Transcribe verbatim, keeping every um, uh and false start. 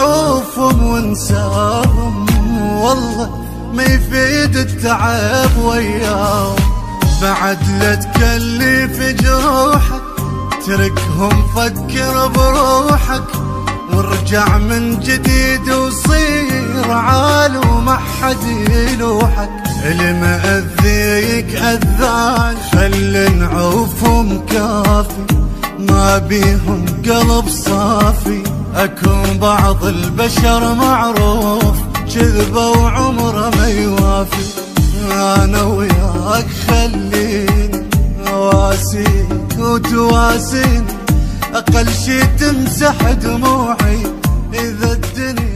عوفهم وانساهم، والله ما يفيد التعب وياهم. بعد لا تكلف جروحك، تركهم فكر بروحك، وارجع من جديد وصير عال وما حد يلوحك. اللي مأذيك أذان، خلي نعوفهم كافي، ما بيهم قلب صافي. أكون بعض البشر معروف كذبة وعمره ما يوافي. أنا وياك خليني أواسيك وتواسيني، أقل شي تمسح دموعي إذا الدنيا